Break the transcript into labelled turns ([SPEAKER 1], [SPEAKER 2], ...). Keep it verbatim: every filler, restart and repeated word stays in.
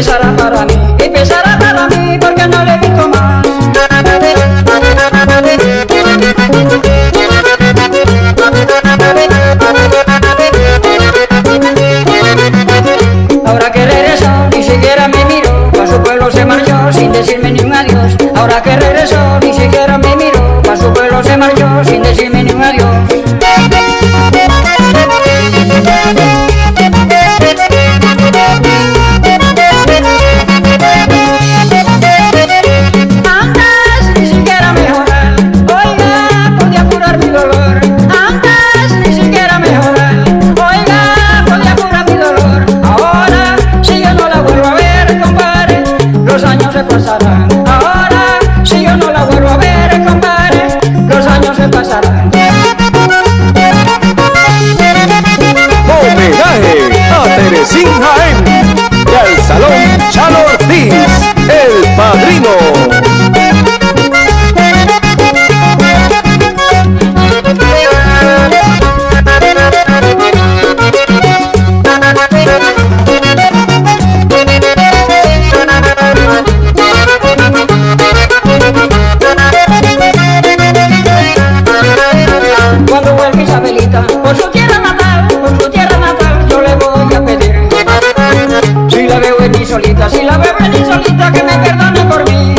[SPEAKER 1] pesará para mí, y pesará para mí porque no le he visto más. Ahora que regresó ni siquiera me miró, pa' su pueblo se marchó sin decirme ni un adiós. Ahora que regresó ni siquiera me miró, pa' su pueblo se marchó sin decirme ni un adiós. Antes ni siquiera mejorar, oiga, podía curar mi dolor. Antes ni siquiera mejorar, oiga, podía curar mi dolor. Ahora, si yo no la vuelvo a ver, compadre, los años se pasarán. Ahora, si yo no la vuelvo a ver, compadre, los años se pasarán.
[SPEAKER 2] Homenaje a Teresín Jaén y al Salón Chalo Ortiz, el padrino.
[SPEAKER 1] Cuando vuelva Isabelita por su tierra natal, por su tierra natal, yo le voy a pedir. Si la veo en mí solita, si la veo en mí solita, que me perdone por mí.